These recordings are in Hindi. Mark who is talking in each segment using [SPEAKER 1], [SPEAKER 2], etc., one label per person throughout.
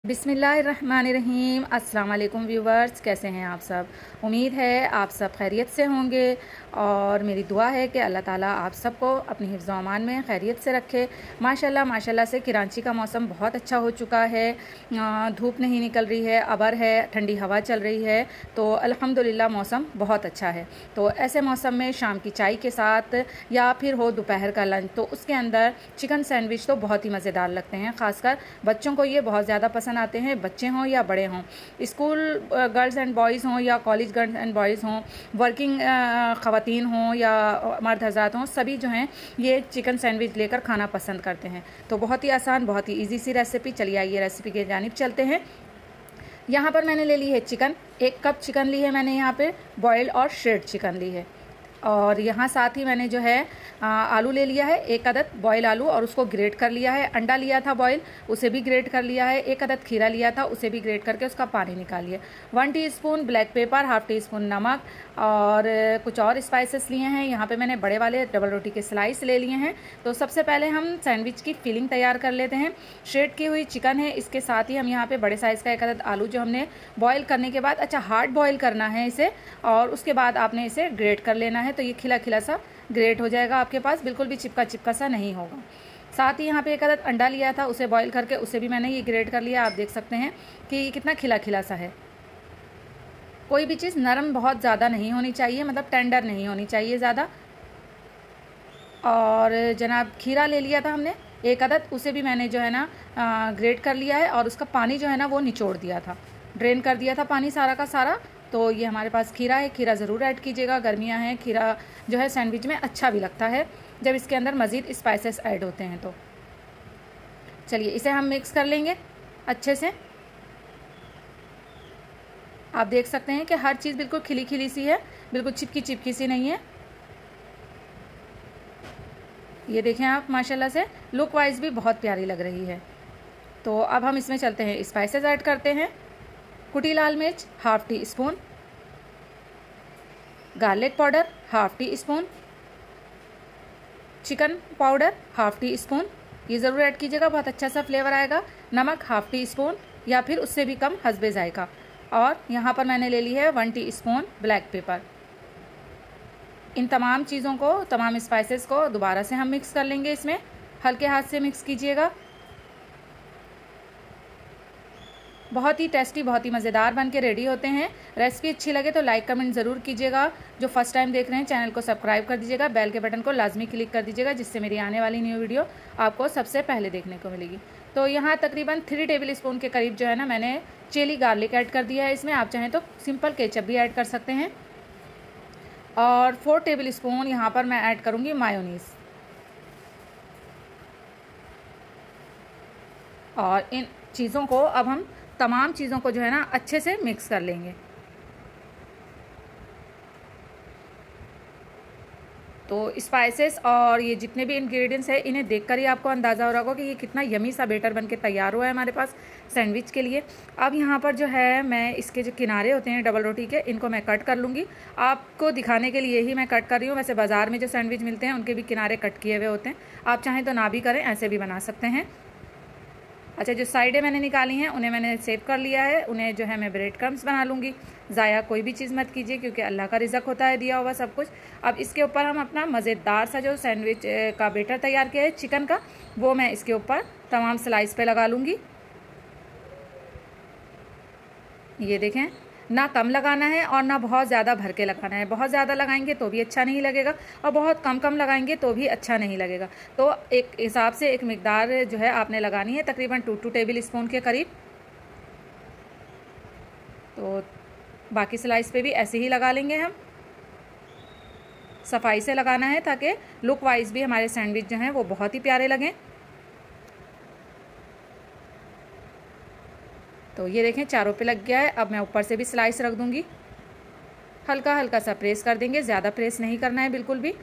[SPEAKER 1] बिस्मिल्लाहिर्रहमानिर्रहीम। अस्सलाम वालेकुम व्यूवर्स, कैसे हैं आप सब। उम्मीद है आप सब खैरियत से होंगे और मेरी दुआ है कि अल्लाह ताला आप सबको अपनी हिफ्ज़ अमान में खैरियत से रखे। माशाल्लाह से कराची का मौसम बहुत अच्छा हो चुका है। धूप नहीं निकल रही है, अबर है, ठंडी हवा चल रही है, तो अल्हम्दुलिल्लाह मौसम बहुत अच्छा है। तो ऐसे मौसम में शाम की चाय के साथ या फिर हो दोपहर का लंच, तो उसके अंदर चिकन सैंडविच तो बहुत ही मज़ेदार लगते हैं। ख़ासकर बच्चों को ये बहुत ज़्यादा पसंद आते हैं, बच्चे हों या बड़े हों, स्कूल गर्ल्स एंड बॉयज़ हों या कॉलेज गर्ल्स एंड बॉयज़ हों, वर्किंग ख़वातीन हों या मर्द हज़रात हों, सभी जो हैं ये चिकन सैंडविच लेकर खाना पसंद करते हैं। तो बहुत ही आसान, बहुत ही ईजी सी रेसिपी। चलिए आइए रेसिपी की जानिब चलते हैं। यहाँ पर मैंने ले ली है चिकन, 1 कप चिकन ली है मैंने यहाँ पे, बॉयल और श्रेड चिकन ली है। और यहाँ साथ ही मैंने जो है आलू ले लिया है, 1 अदद बॉयल आलू, और उसको ग्रेट कर लिया है। अंडा लिया था बॉयल, उसे भी ग्रेट कर लिया है। 1 अदद खीरा लिया था, उसे भी ग्रेट करके उसका पानी निकाल लिया। 1 टीस्पून ब्लैक पेपर, 1/2 टीस्पून नमक और कुछ और स्पाइसेस लिए हैं। यहाँ पे मैंने बड़े वाले डबल रोटी के स्लाइस ले लिए हैं। तो सबसे पहले हम सैंडविच की फिलिंग तैयार कर लेते हैं। श्रेड की हुई चिकन है, इसके साथ ही हम यहाँ पे बड़े साइज़ का 1 अदद आलू जो हमने बॉयल करने के बाद, अच्छा हार्ड बॉयल करना है इसे, और उसके बाद आपने इसे ग्रेट कर लेना है। तो ये खिला खिला सा ग्रेट हो जाएगा आपके पास, बिल्कुल भी चिपका चिपका सा नहीं होगा। साथ ही यहाँ पे 1 अदद अंडा लिया था, उसे बॉईल करके उसे भी मैंने ये ग्रेट कर लिया। आप देख सकते हैं कि ये कितना खिला खिला सा है। कोई भी चीज़ नरम बहुत ज़्यादा नहीं होनी चाहिए, मतलब टेंडर नहीं होनी चाहिए ज़्यादा। और जनाब खीरा ले लिया था हमने 1 अदद, उसे भी मैंने जो है ना ग्रेट कर लिया है और उसका पानी जो है ना वो निचोड़ दिया था, ड्रेन कर दिया था पानी सारा का सारा। तो ये हमारे पास खीरा है, खीरा ज़रूर ऐड कीजिएगा, गर्मियाँ हैं, खीरा जो है सैंडविच में अच्छा भी लगता है जब इसके अंदर मज़ीद स्पाइसेस ऐड होते हैं। तो चलिए इसे हम मिक्स कर लेंगे अच्छे से। आप देख सकते हैं कि हर चीज़ बिल्कुल खिली खिली सी है, बिल्कुल चिपकी चिपकी सी नहीं है। ये देखें आप, माशाल्लाह से लुक वाइज भी बहुत प्यारी लग रही है। तो अब हम इसमें चलते हैं, स्पाइसेस ऐड करते हैं। कुटी लाल मिर्च 1/2 teaspoon, garlic powder 1/2 teaspoon, chicken powder 1/2 teaspoon, ये ज़रूर ऐड कीजिएगा, बहुत अच्छा सा फ्लेवर आएगा। नमक 1/2 टीस्पून या फिर उससे भी कम हस्बे जायका। और यहाँ पर मैंने ले ली है 1 टीस्पून ब्लैक पेपर। इन तमाम चीज़ों को, तमाम स्पाइसेस को दोबारा से हम मिक्स कर लेंगे। इसमें हल्के हाथ से मिक्स कीजिएगा। बहुत ही टेस्टी, बहुत ही मज़ेदार बन के रेडी होते हैं। रेसिपी अच्छी लगे तो लाइक कमेंट ज़रूर कीजिएगा। जो फर्स्ट टाइम देख रहे हैं चैनल को सब्सक्राइब कर दीजिएगा, बेल के बटन को लाजमी क्लिक कर दीजिएगा, जिससे मेरी आने वाली न्यू वीडियो आपको सबसे पहले देखने को मिलेगी। तो यहाँ तकरीबन 3 टेबल स्पून के करीब जो है ना मैंने चिली गार्लिक ऐड कर दिया है इसमें। आप चाहें तो सिंपल केचप भी ऐड कर सकते हैं। और 4 टेबल स्पून यहाँ पर मैं ऐड करूँगी मायोनीज़। और इन चीज़ों को अब हम तमाम चीज़ों को जो है ना अच्छे से मिक्स कर लेंगे। तो स्पाइसेस और ये जितने भी इंग्रेडिएंट्स हैं, इन्हें देखकर ही आपको अंदाज़ा हो रहा होगा कि ये कितना यमी सा बेटर बनके तैयार हुआ है हमारे पास सैंडविच के लिए। अब यहाँ पर जो है मैं इसके जो किनारे होते हैं डबल रोटी के, इनको मैं कट कर लूँगी। आपको दिखाने के लिए ही मैं कट कर रही हूँ। वैसे बाज़ार में जो सैंडविच मिलते हैं उनके भी किनारे कट किए हुए होते हैं, आप चाहें तो ना भी करें, ऐसे भी बना सकते हैं। अच्छा, जो साइडें मैंने निकाली हैं उन्हें मैंने सेव कर लिया है। उन्हें जो है मैं ब्रेड क्रम्स बना लूँगी। ज़ाया कोई भी चीज़ मत कीजिए, क्योंकि अल्लाह का रिज़्क होता है दिया हुआ सब कुछ। अब इसके ऊपर हम अपना मज़ेदार सा जो सैंडविच का बेटर तैयार किया है चिकन का, वो मैं इसके ऊपर तमाम स्लाइस पे लगा लूँगी। ये देखें, ना कम लगाना है और ना बहुत ज़्यादा भर के लगाना है। बहुत ज़्यादा लगाएंगे तो भी अच्छा नहीं लगेगा और बहुत कम कम लगाएंगे तो भी अच्छा नहीं लगेगा। तो एक हिसाब से एक मिकदार जो है आपने लगानी है, तकरीबन 2 टेबल स्पून के करीब। तो बाकी स्लाइस पे भी ऐसे ही लगा लेंगे हम। सफाई से लगाना है ताकि लुक वाइज भी हमारे सैंडविच जो हैं वो बहुत ही प्यारे लगें। तो ये देखें चारों पे लग गया है। अब मैं ऊपर से भी स्लाइस रख दूंगी। हल्का हल्का सा प्रेस कर देंगे, ज़्यादा प्रेस नहीं करना है बिल्कुल भी।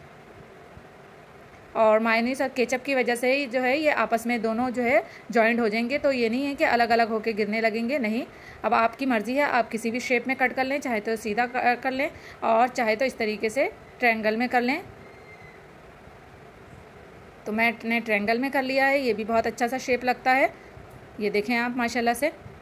[SPEAKER 1] और मायोनीज़ और केचप की वजह से ही जो है ये आपस में दोनों जो है जॉइंट हो जाएंगे। तो ये नहीं है कि अलग अलग होके गिरने लगेंगे, नहीं। अब आपकी मर्ज़ी है, आप किसी भी शेप में कट कर लें, चाहे तो सीधा कर लें और चाहे तो इस तरीके से ट्रायंगल में कर लें। तो मैंने ट्रायंगल में कर लिया है, ये भी बहुत अच्छा सा शेप लगता है। ये देखें आप, माशाल्लाह से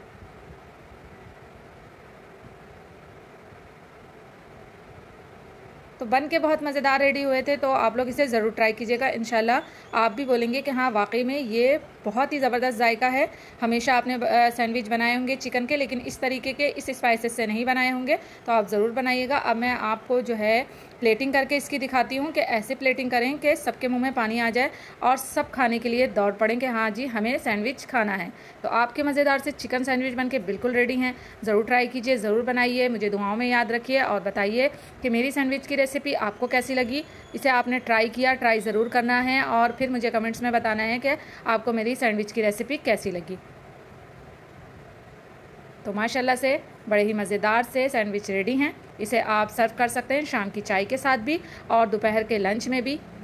[SPEAKER 1] तो बन के बहुत मज़ेदार रेडी हुए थे। तो आप लोग इसे ज़रूर ट्राई कीजिएगा, इंशाल्लाह आप भी बोलेंगे कि हाँ वाकई में ये बहुत ही ज़बरदस्त जायका है। हमेशा आपने सैंडविच बनाए होंगे चिकन के, लेकिन इस तरीके के इस स्पाइसेस से नहीं बनाए होंगे, तो आप ज़रूर बनाइएगा। अब मैं आपको जो है प्लेटिंग करके इसकी दिखाती हूँ कि ऐसे प्लेटिंग करें कि सबके मुंह में पानी आ जाए और सब खाने के लिए दौड़ पड़ें कि हाँ जी हमें सैंडविच खाना है। तो आपके मज़ेदार से चिकन सैंडविच बन के बिल्कुल रेडी हैं। ज़रूर ट्राई कीजिए, ज़रूर बनाइए, मुझे दुआओं में याद रखिए और बताइए कि मेरी सैंडविच की रेसिपी आपको कैसी लगी। इसे आपने ट्राई किया, ट्राई ज़रूर करना है और फिर मुझे कमेंट्स में बताना है कि आपको मेरी सैंडविच की रेसिपी कैसी लगी। तो माशाल्लाह से बड़े ही मज़ेदार से सैंडविच रेडी हैं। इसे आप सर्व कर सकते हैं शाम की चाय के साथ भी और दोपहर के लंच में भी।